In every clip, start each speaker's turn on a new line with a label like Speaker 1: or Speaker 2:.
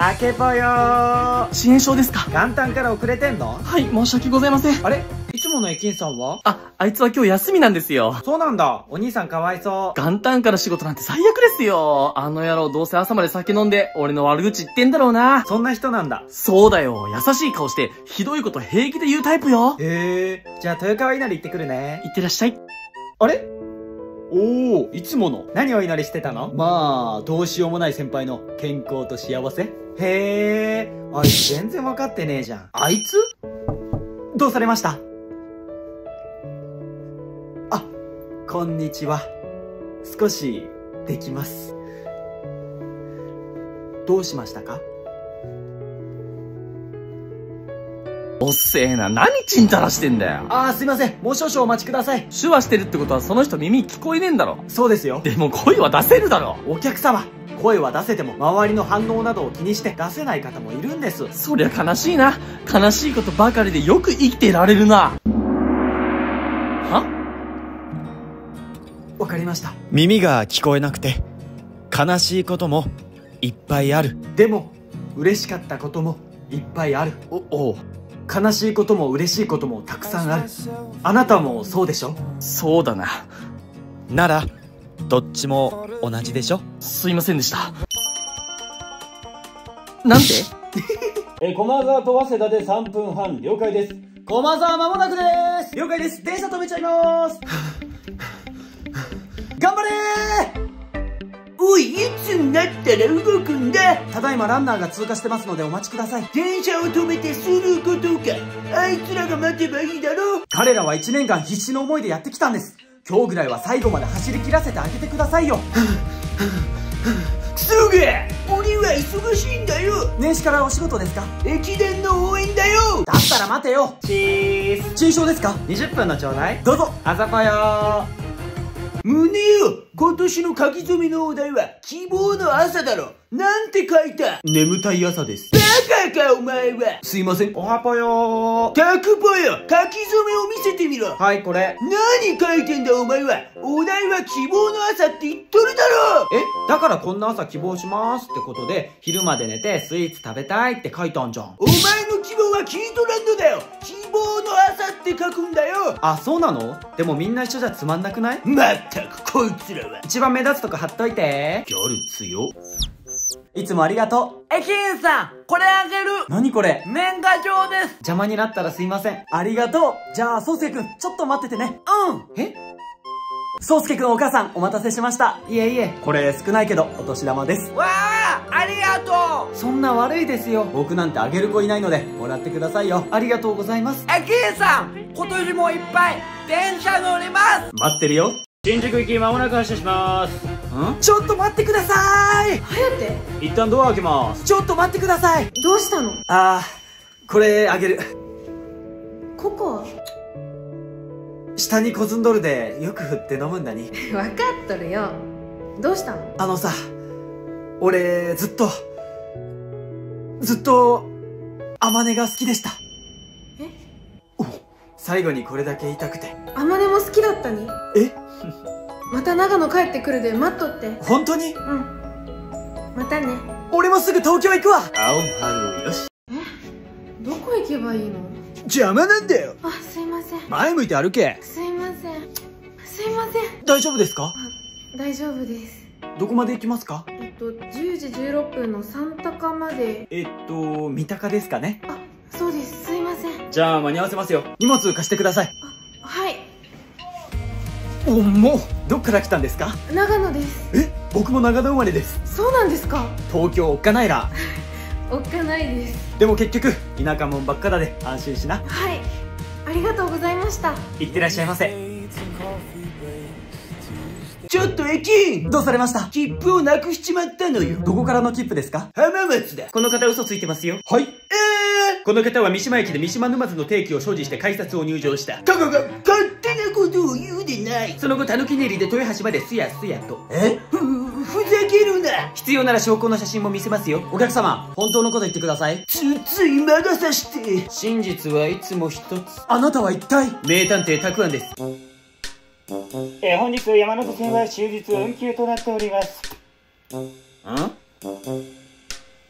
Speaker 1: あけぽよー。
Speaker 2: 遅延症ですか？
Speaker 1: 元旦から遅れてんの？
Speaker 2: はい、申し訳ございません。
Speaker 1: あれ、いつもの駅員さんは？
Speaker 2: あいつは今日休みなんですよ。
Speaker 1: そうなんだ。お兄さんかわいそう。
Speaker 2: 元旦から仕事なんて最悪ですよ。あの野郎どうせ朝まで酒飲んで、俺の悪口言ってんだろうな。
Speaker 1: そんな人なんだ。
Speaker 2: そうだよ。優しい顔して、ひどいこと平気で言うタイプよ。
Speaker 1: へえ。じゃあ豊川稲荷行ってくるね。
Speaker 2: いってらっしゃい。
Speaker 1: あれ？おお、いつもの。何をお祈りしてたの？まあ、どうしようもない先輩の健康と幸せ。へえ。あいつ全然わかってねえじゃん。あいつ？どうされました？あ、こんにちは。少しできます。どうしましたか？
Speaker 2: おっせえな。何ちんたらしてんだよ。
Speaker 1: すいません。もう少々お待ちください。
Speaker 2: 手話してるってことはその人耳聞こえねえんだろ。
Speaker 1: そうですよ。
Speaker 2: でも声は出せるだろ。
Speaker 1: お客様、声は出せても周りの反応などを気にして出せない方もいるんです。
Speaker 2: そりゃ悲しいな。悲しいことばかりでよく生きてられるな。は？
Speaker 1: わかりました。
Speaker 3: 耳が聞こえなくて悲しいこともいっぱいある。
Speaker 1: でも嬉しかったこともいっぱいある。
Speaker 2: おう。
Speaker 1: 悲しいことも嬉しいこともたくさんある。あなたもそうでしょ？
Speaker 2: そうだな。
Speaker 3: ならどっちも同じでしょ？
Speaker 2: すいませんでした。なんて？
Speaker 1: 駒沢と早稲田で3分半、了解です。駒沢間もなくです。了解です。電車止めちゃいます。頑張れー。おい、いつになったら動くんだ。ただいまランナーが通過してますのでお待ちください。電車を止めてすることか。あいつらが待てばいいだろう。彼らは1年間必死の思いでやってきたんです。今日ぐらいは最後まで走り切らせてあげてくださいよ。クソが！俺は忙しいんだよ。年始からお仕事ですか？駅伝の応援だよ。だったら待てよ。チーズ。陳賞ですか？20分のちょうだい。どうぞ。あざぽよー。胸よ、今年の書き初めのお題は希望の朝だろ。なんて書いた？眠たい朝です。バカかお前は。すいません。おはぽよー。たくぽよ、書き初めを見せてみろ。はい、これ。何書いてんだお前は。お題は希望の朝って言っとるだろ。だからこんな朝希望しますってことで、昼まで寝てスイーツ食べたいって書いたんじゃん。お前の希望はキートランドだよ。希望の朝って書くんだよ。あ、そうなの？でもみんな一緒じゃつまんなくない？まったくこいつらは。一番目立つとこ貼っといて。ギャル強。いつもありがとう。
Speaker 4: 駅員さん、これあげる。
Speaker 1: 何これ？
Speaker 4: 年賀状です。
Speaker 1: 邪魔になったらすいません。ありがとう。じゃあ、宗介くん、ちょっと待っててね。宗介くんお母さん、お待たせしました。いえいえ、これ少ないけど、お年玉です。
Speaker 4: わあ、ありがとう。
Speaker 1: そんな悪いですよ。僕なんてあげる子いないので、もらってくださいよ。ありがとうございます。
Speaker 4: 駅員さん、今年もいっぱい電車乗ります。
Speaker 1: 待ってるよ。新宿行き間もなく発車します。ちょっと待ってください。
Speaker 5: 颯、
Speaker 1: 一旦ドア開けます。ちょっと待ってください。
Speaker 5: どうしたの？
Speaker 1: これあげる。
Speaker 5: ココ
Speaker 1: 下にコズンドルでよく振って飲むんだに。
Speaker 5: 分かっとるよ。どうしたの？
Speaker 1: さ、俺ずっと甘音が好きでした。最後にこれだけ言いたくて。
Speaker 5: あまねも好きだったに。また長野帰ってくるで待っとって。
Speaker 1: 本当に？
Speaker 5: またね。
Speaker 1: 俺もすぐ東京行くわ。青春よし。
Speaker 5: どこ行けばいいの？
Speaker 1: 邪魔なんだよ。
Speaker 5: すいません。
Speaker 1: 前向いて歩け。
Speaker 5: すいません。すいません。
Speaker 1: 大丈夫ですか？
Speaker 5: 大丈夫です。
Speaker 1: どこまで行きますか
Speaker 5: ？10時16分の三鷹まで。
Speaker 1: 三鷹ですかね。
Speaker 5: そうです。すいません。
Speaker 1: じゃあ間に合わせますよ。荷物貸してください。
Speaker 5: はい。
Speaker 1: もうどっから来たんですか？
Speaker 5: 長野です。
Speaker 1: 僕も長野生まれです。
Speaker 5: そうなんですか？
Speaker 1: 東京おっかないら。
Speaker 5: おっかないです。
Speaker 1: でも結局田舎もんばっかだで安心しな。
Speaker 5: はい、ありがとうございました。
Speaker 1: いってらっしゃいませ。ちょっと駅員、どうされました？切符をなくしちまったのよ。どこからの切符ですか？浜松だ。この方嘘ついてますよ。はい。この方は三島駅で三島沼津の定期を所持して改札を入場した。勝手なことを言うでない。その後、たぬき練りで豊橋まですやすやと。ふざけるな。必要なら証拠の写真も見せますよ。お客様、本当のこと言ってください。つい魔が差して。真実はいつも一つ。あなたは一体？名探偵たくあんです。
Speaker 6: 本日山手線は終日運休となっております。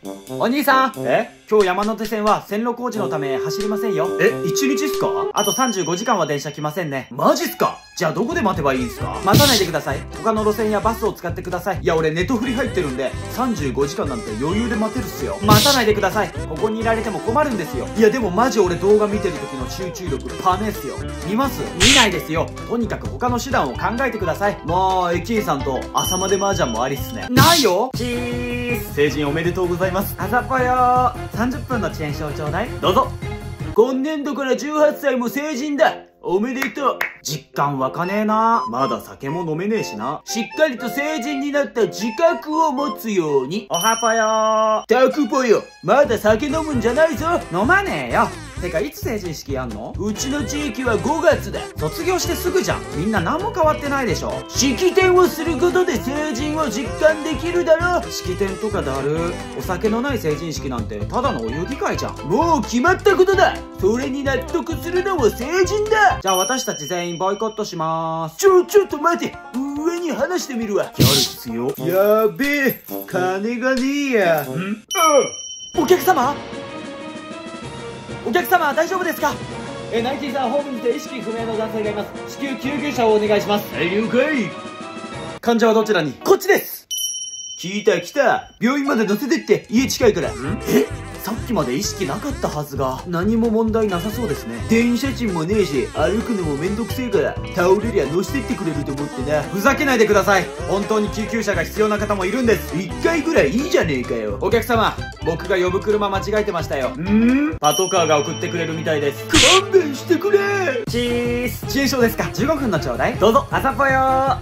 Speaker 1: お兄さん、今日山手線は線路工事のため走りませんよ。1日っすか？あと35時間は電車来ませんね。マジっすか？じゃあどこで待てばいいんすか？待たないでください。他の路線やバスを使ってください。いや俺ネットフリ入ってるんで35時間なんて余裕で待てるっすよ。待たないでください。ここにいられても困るんですよ。いやでもマジ俺動画見てる時の集中力パネっすよ。見ます？見ないですよ。とにかく他の手段を考えてください。もう駅員さんと朝まで麻雀もありっすね。ないよ。チーズ。成人おめでとうございます。あざぽよー。30分の遅延証ちょうだい。どうぞ。今年度から18歳も成人だ。おめでとう。実感湧かねえな。まだ酒も飲めねえしな。しっかりと成人になった自覚を持つように。おはぽよー。たくぽよ。まだ酒飲むんじゃないぞ。飲まねえよ。てかいつ成人式やんの？うちの地域は5月だ。卒業してすぐじゃん。みんな何も変わってないでしょ。式典をすることで成人を実感できるだろ。式典とかだる。お酒のない成人式なんてただのお遊戯会じゃん。もう決まったことだ。それに納得するのも成人だ。じゃあ私たち全員ボイコットしまーす。ちょっと待て。上に話してみるわ。ギャルっすよ。やべえ。金がねえや。お客様？お客様大丈夫ですか？ナイティさん、ホームにて意識不明の男性がいます。至急救急車をお願いします。はい、了解。患者はどちらに？こっちです。来た。病院まで乗せてって、家近いから。さっきまで意識なかったはずが。何も問題なさそうですね。電車賃もねえし、歩くのもめんどくせえから、倒れりゃ乗せてってくれると思ってな。ふざけないでください。本当に救急車が必要な方もいるんです。1回ぐらいいいじゃねえかよ。お客様、僕が呼ぶ車間違えてましたよ。パトカーが送ってくれるみたいです。勘弁してくれ。チーズ。遅延証ですか？ 15 分のちょうだい。どうぞ。あざぽよー。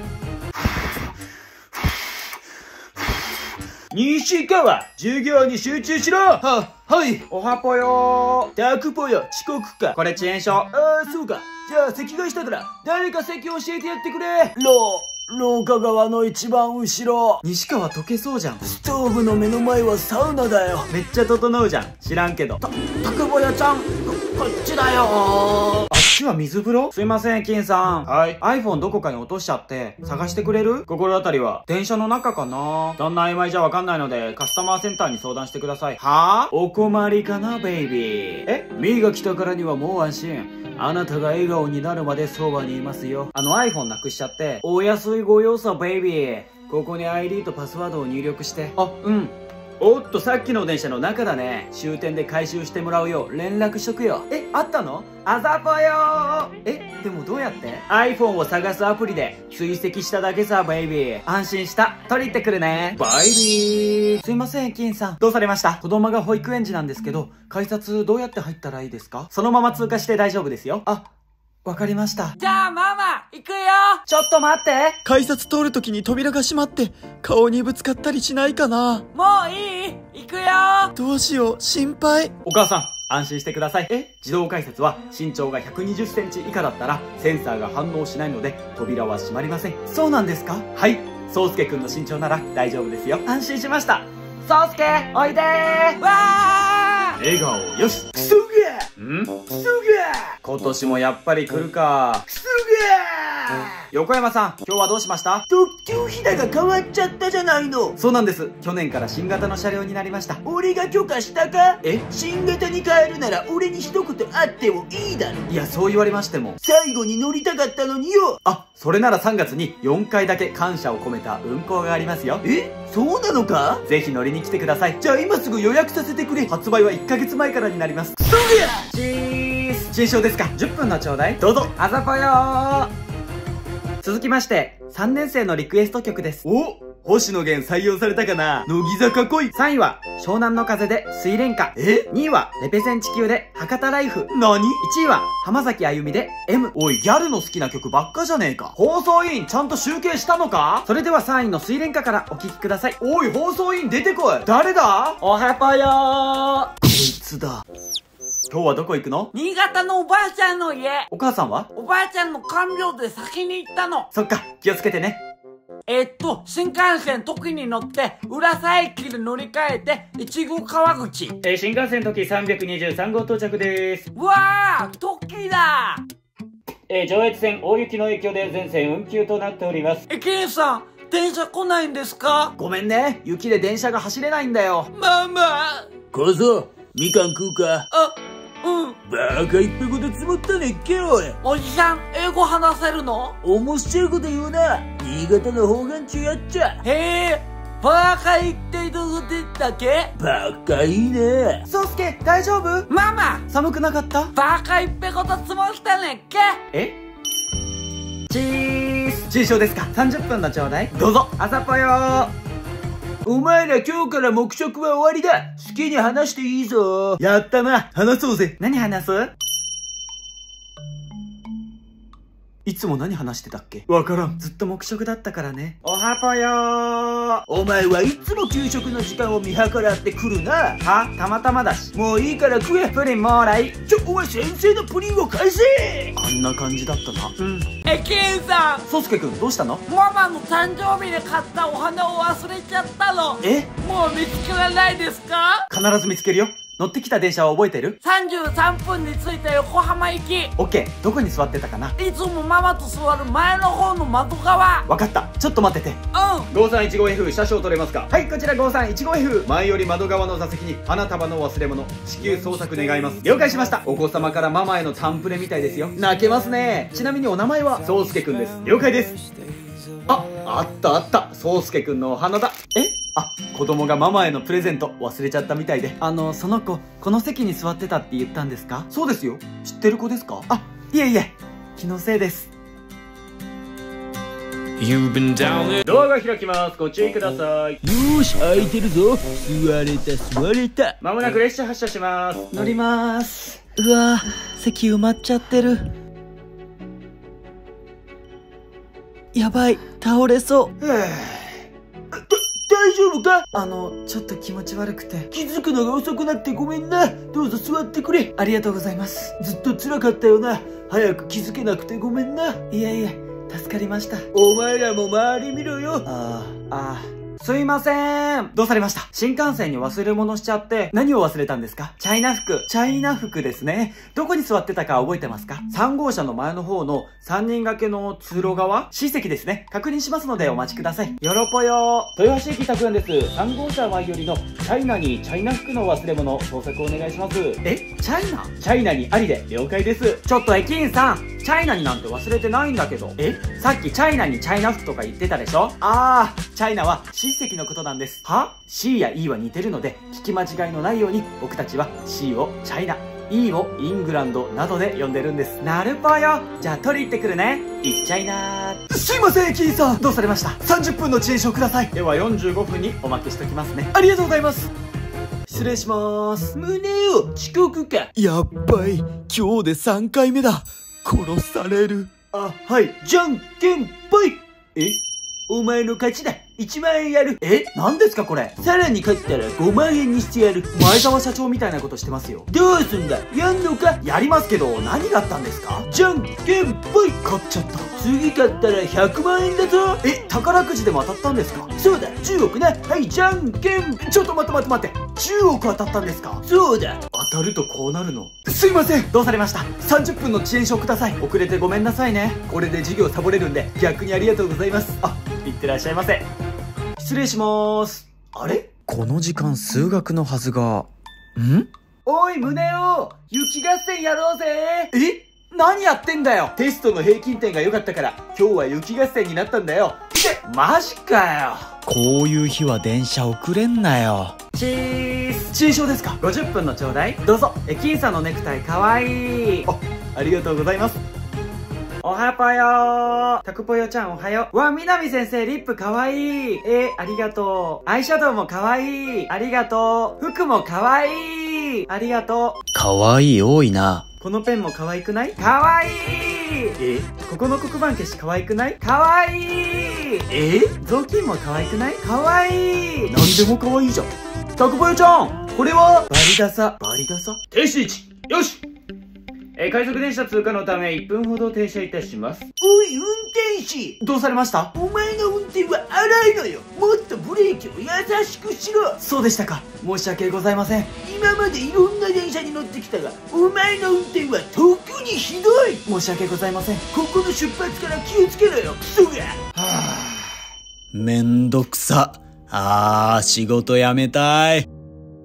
Speaker 1: 西川、授業に集中しろ。はい。おはぽよー。たくぽよ、遅刻か。これ遅延証。そうか。じゃあ席替えしたから、誰か席教えてやってくれ。廊下側の一番後ろ。西川溶けそうじゃん。ストーブの目の前はサウナだよ。めっちゃ整うじゃん。知らんけど。たくぼやちゃん、こっちだよ。あっちは水風呂？すいません、金さん。はい。iPhone どこかに落としちゃって、探してくれる？心当たりは電車の中かな？そんな曖昧じゃわかんないので、カスタマーセンターに相談してください。はぁ？お困りかな、ベイビー。ミーが来たからにはもう安心。あなたが笑顔になるまでそばにいますよ。iPhone なくしちゃって、お安いご用さ、ベイビー。ここに ID とパスワードを入力して。おっと、さっきの電車の中だね。終点で回収してもらうよう連絡しとくよ。あったの？あざぽよー。でもどうやって？ iPhone を探すアプリで追跡しただけさ、ベイビー。安心した。取り行ってくるね。バイビー。すいません、金さん。どうされました？子供が保育園児なんですけど、改札どうやって入ったらいいですか？そのまま通過して大丈夫ですよ。わかりました。
Speaker 4: じゃあママ、行くよ。
Speaker 1: ちょっと待って。
Speaker 3: 改札通るときに扉が閉まって顔にぶつかったりしないかな。
Speaker 4: もういい？行くよ。
Speaker 3: どうしよう、心配。
Speaker 1: お母さん、安心してください。自動改札は身長が120センチ以下だったらセンサーが反応しないので扉は閉まりません。そうなんですか？はい。宗介くんの身長なら大丈夫ですよ。安心しました。宗介、おいでー。
Speaker 4: わー。
Speaker 1: 笑顔よし。クソが今年もやっぱり来るか。横山さん、今日はどうしました？特急ひだが変わっちゃったじゃないの。そうなんです。去年から新型の車両になりました。俺が許可したか？新型に変えるなら俺に一言あってもいいだろ。いや、そう言われましても。最後に乗りたかったのによ。それなら3月に4回だけ感謝を込めた運行がありますよ。そうなのか？ぜひ乗りに来てください。じゃあ今すぐ予約させてくれ。発売は1ヶ月前からになります。チーズ。新章ですか？10分のちょうだい。どうぞ。あざぽよー。続きまして、3年生のリクエスト曲です。星野源採用されたかな？乃木坂来い。3位は、湘南の風で水蓮花。2位は、レペゼン地球で博多ライフ。何？ 1 位は、浜崎あゆみで M。おい、ギャルの好きな曲ばっかじゃねえか。放送委員ちゃんと集計したのか？それでは3位の水蓮花からお聴きください。おい、放送委員出てこい。誰だ？おはぽよー。こいつだ。今日はどこ行くの？
Speaker 4: 新潟のおばあちゃんの家。
Speaker 1: お母さんは？
Speaker 4: おばあちゃんの看病で先に行ったの。
Speaker 1: そっか、気をつけてね。
Speaker 4: 新幹線時に乗って、浦佐駅で乗り換えて、越後川口。
Speaker 6: 新幹線時323号到着です。
Speaker 4: わー、時だ。
Speaker 6: 上越線大雪の影響で全線運休となっております。
Speaker 4: 駅員さん、 電車来ないんですか？
Speaker 1: ごめんね、雪で電車が走れないんだよ。
Speaker 4: ママ。
Speaker 1: 小僧、みかん食うか？
Speaker 4: あ、うん。
Speaker 1: バカいっぺこと積もったねっけおい。
Speaker 4: おじさん、英語話せるの？
Speaker 1: 面白いこと言うな。新潟の方言中やっちゃ。
Speaker 4: へえ、バカ言ってどこでったっけ？
Speaker 1: バカいいね。
Speaker 5: 宗介、大丈夫？
Speaker 4: ママ、
Speaker 1: 寒くなかった？
Speaker 4: バカいっぺこと積もったねっけ？
Speaker 1: え？チーズ。中小ですか？30分のちょうだい。どうぞ。朝ぽよー。お前ら今日から黙食は終わりだ。好きに話していいぞ。やったな。話そうぜ。何話す？いつも何話してたっけ？わからん。ずっと黙食だったからね。おはぽよー。お前はいつも給食の時間を見計らってくるな。は？たまたまだし。もういいから食え。プリンもーらい。お前先生のプリンを返せ。あんな感じだったな。うん。
Speaker 4: ケンさん。
Speaker 1: 宗介くんどうしたの？
Speaker 4: ママの誕生日で買ったお花を忘れちゃったの。
Speaker 1: え？
Speaker 4: もう見つけられないですか？
Speaker 1: 必ず見つけるよ。乗ってきた電車は覚えてる
Speaker 4: ？33分に着いた横浜行き。
Speaker 1: オッケー。どこに座ってたかな？
Speaker 4: いつもママと座る前の方の窓側。
Speaker 1: わかった。ちょっと待ってて。
Speaker 4: うん。
Speaker 6: 5315F 車掌取れますか？はい、こちら 5315F 前より窓側の座席に花束の忘れ物至急捜索願います。了解しました。お子様からママへのタンプレみたいですよ。
Speaker 1: 泣けますね。ちなみにお名前は？
Speaker 6: 宗介くんです。了解です。あったあった。宗介くんのお花だ。
Speaker 1: 子供がママへのプレゼント忘れちゃったみたいで。その子、この席に座ってたって言ったんですか？そうですよ。知ってる子ですか？いえいえ。気のせいです。
Speaker 6: ドアが開きます。ご注意ください。
Speaker 1: よーし、空いてるぞ。座れた。
Speaker 6: まもなく列車発車します。
Speaker 1: 乗りまーす。うわー、席埋まっちゃってる。やばい、倒れそう。大丈夫か？ちょっと気持ち悪くて。気づくのが遅くなってごめんな。どうぞ座ってくれ。ありがとうございます。ずっと辛かったよな。早く気づけなくてごめんな。いえいえ、助かりました。お前らも周り見ろよ。すいません。どうされました？新幹線に忘れ物しちゃって、何を忘れたんですか？チャイナ服ですね。どこに座ってたか覚えてますか？3号車の前の方の3人掛けの通路側？ C 席ですね。確認しますのでお待ちください。よろぽよー。
Speaker 6: 豊橋駅着岸です。3号車前よりのチャイナにチャイナ服の忘れ物捜索お願いします。
Speaker 1: チ
Speaker 6: ャイナにありで了解です。
Speaker 1: ちょっと駅員さん、チャイナになんて忘れてないんだけど。さっきチャイナにチャイナ服とか言ってたでしょ？チャイナは C 席のことなんです。は？ C や E は似てるので、聞き間違いのないように僕たちは C をチャイナ、E をイングランドなどで呼んでるんです。なるぽよ。じゃあ取り行ってくるね。行っちゃいなー。すいません、駅員さん。どうされました？30分の遅延証ください。
Speaker 6: では45分に
Speaker 1: おまけしときますね。ありがとうございます。失礼しまーす。胸よ、遅刻か。やっばい、今日で3回目だ。殺される。はい。じゃんけんぽい。お前の勝ちだ。1万円やる。何ですかこれ。さらに勝ったら5万円にしてやる。前澤社長みたいなことしてますよ。どうすんだ？やんのか？やりますけど、何があったんですか？じゃんけんぽい。勝っちゃった。次勝ったら100万円だぞ。宝くじでも当たったんですか？そうだ、10億な。はい、じゃんけん。ちょっと待って。10億当たったんですか？そうだ。当たるとこうなるの。すいません。どうされました？30分の遅延証ください。遅れてごめんなさいね。これで授業サボれるんで、逆にありがとうございます。いってらっしゃいませ。失礼しまーす。あれ？
Speaker 3: この時間数学のはずが。
Speaker 1: おい、宗男！雪合戦やろうぜ！何やってんだよ！テストの平均点が良かったから、今日は雪合戦になったんだよ。マジかよ！
Speaker 3: こういう日は電車遅れんなよ。
Speaker 1: チーズ！遅延証ですか？ 50 分のちょうだい。どうぞ。駅員さんのネクタイかわいい。ありがとうございます。おはぽよー。タクぽよちゃんおはよう。みなみ先生リップかわいい。ありがとう。アイシャドウもかわいい。ありがとう。服もかわいい。ありがとう。
Speaker 3: かわいい多いな。
Speaker 1: このペンもかわいくない？かわいい。ここの黒板消しかわいくない？かわいい。雑巾もかわいくない？かわいい。なんでもかわいいじゃん。タクぽよちゃん、これはバリダサ。
Speaker 6: 停止位置。よし。快速電車通過のため1分ほど停車いたします。
Speaker 1: おい、運転士！どうされました？お前の運転は荒いのよ。もっとブレーキを優しくしろ。そうでしたか。申し訳ございません。今までいろんな電車に乗ってきたが、お前の運転は特にひどい。申し訳ございません。ここの出発から気をつけろよ、クソが。
Speaker 3: めんどくさ。仕事辞めたい。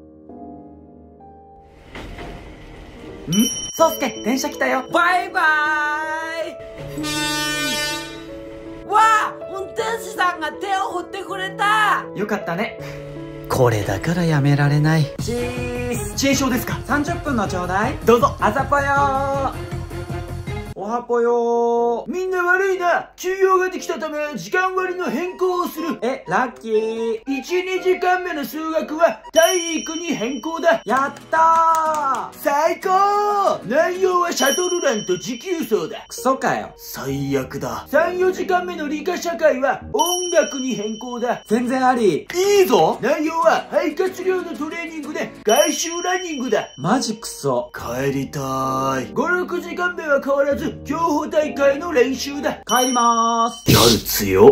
Speaker 1: そうすけ、電車来たよ。
Speaker 4: バイバーイ。わあ、運転手さんが手を振ってくれた。
Speaker 1: よかったね。
Speaker 3: これだからやめられない。
Speaker 1: チーズ。遅延症ですか？ 30 分のちょうだい。
Speaker 6: どうぞ。
Speaker 1: あざぽよー。おはぽよー。みんな悪いな。休養ができたため、時間割の変更をする。ラッキー。1、2時間目の数学は体育に変更だ。やったー。最高。内容はシャトルランと持久走だ。クソかよ。最悪だ。3、4時間目の理科社会は音楽に変更だ。全然あり。いいぞ。内容は肺活量のトレーニングで外周ランニングだ。マジクソ。帰りたーい。5、6時間目は変わらず競歩大会の練習だ。帰りまーす。
Speaker 6: ギャル強。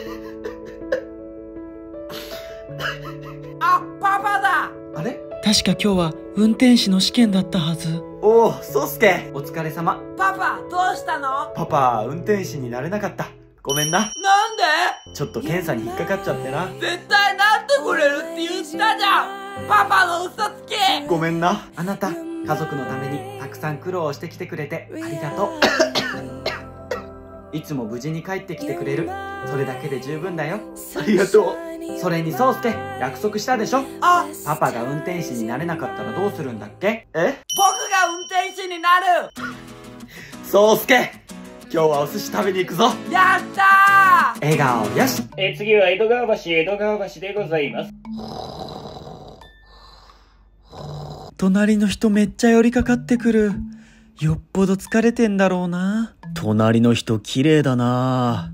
Speaker 4: あ、パパだ。
Speaker 1: あれ？
Speaker 3: 確か今日は運転士の試験だったはず。
Speaker 1: おー、そうすけ。お疲れ様。
Speaker 4: パパ、どうしたの？
Speaker 1: パパ、運転士になれなかった。ごめんな。
Speaker 4: なんで？
Speaker 1: ちょっと検査に引っかかっちゃってな。
Speaker 4: 絶対なってくれるって言ったじゃん。パパの嘘つき。
Speaker 1: ごめんな。あなた、家族のためにたくさん苦労してきてくれてありがとう。いつも無事に帰ってきてくれる。それだけで十分だよ。ありがとう。それにそうすけ、約束したでしょ？
Speaker 4: あ、
Speaker 1: パパが運転士になれなかったらどうするんだっけ？
Speaker 4: 僕が運転手になる。
Speaker 1: そうすけ、今日はお寿司食べに行くぞ。
Speaker 4: やったー。
Speaker 1: 笑顔よし。
Speaker 7: 次は江戸川橋でございます。
Speaker 3: 隣の人めっちゃ寄りかかってくる。よっぽど疲れてんだろうな。隣の人綺麗だな。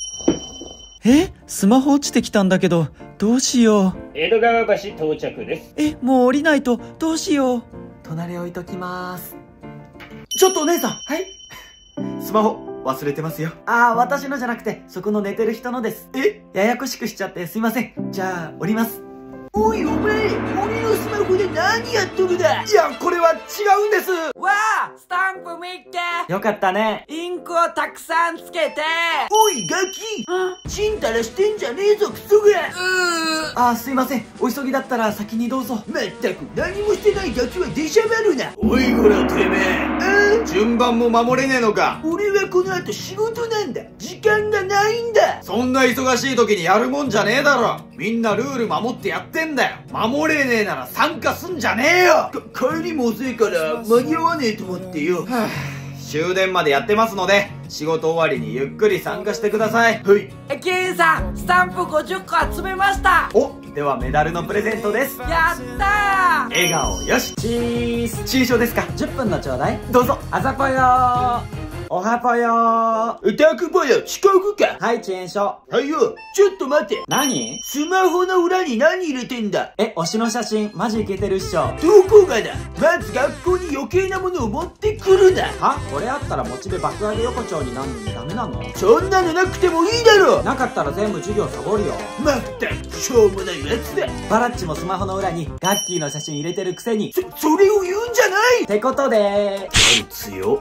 Speaker 3: スマホ落ちてきたんだけど、どうしよう。
Speaker 7: 江戸川橋到着です。
Speaker 3: もう降りないと、どうしよう。
Speaker 1: 隣置いときまーす。ちょっとお姉さん。はい。スマホ忘れてますよ。私のじゃなくて、そこの寝てる人のです。ややこしくしちゃってすいません。じゃあ、降ります。おいお前、俺のスマホで何やっとるだ。いや、これは違うんです。
Speaker 4: わあ、スタンプ見っけ。
Speaker 1: よかったね。
Speaker 4: インクをたくさんつけて。
Speaker 1: おいガキ、ちんたらしてんじゃねえぞクソが。すいません、お急ぎだったら先にどうぞ。まったく何もしてないガキは出しゃばるな。
Speaker 6: おいこらてめえ。順番も守れねえのか。
Speaker 1: 俺はこの後仕事なんだ。時間がないんだ。
Speaker 6: そんな忙しい時にやるもんじゃねえだろ。みんなルール守ってやってんだよ。守れねえなら参加すんじゃねえよ。
Speaker 1: 帰りも遅いから間に合わねえと思ってよ。
Speaker 6: 終電までやってますので、仕事終わりにゆっくり参加してください。はい。
Speaker 4: 駅員さん、スタンプ50個集めました。
Speaker 1: ではメダルのプレゼントです。
Speaker 4: やったー。
Speaker 1: 笑顔よし。チーズ。チーショーですか？ 10 分のちょうだい。どうぞ。あざぽよー。おはぽよー。たくぽよ、遅刻か。はい、遅延症。はいよ。ちょっと待て。何？スマホの裏に何入れてんだ？推しの写真、マジイケてるっしょ。どこがだ？まず学校に余計なものを持ってくるな。これあったらモチベ爆上げ横丁になるのにダメなの？そんなのなくてもいいだろ。なかったら全部授業サボるよ。まったく、しょうもないやつだ。バラッチもスマホの裏にガッキーの写真入れてるくせに。それを言うんじゃない！ってことで
Speaker 6: 強。